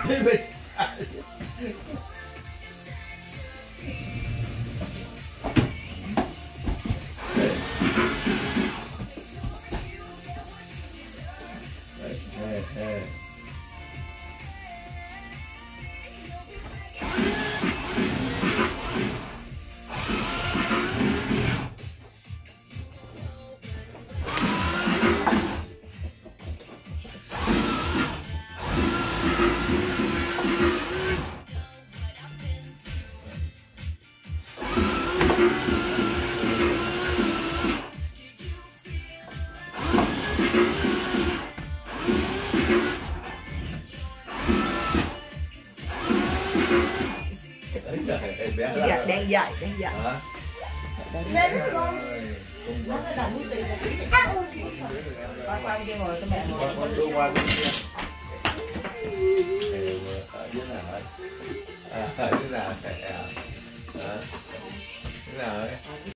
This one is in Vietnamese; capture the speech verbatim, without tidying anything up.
Dạ, đang dậy, đang dậy. Lên luôn. Nó cái đầu mũi tiền là tí. Qua qua kia ngồi cho mẹ ngồi. Con đưa qua bên kia. Ở dưới nào ấy? À, ở dưới nào? À, thế nào ấy?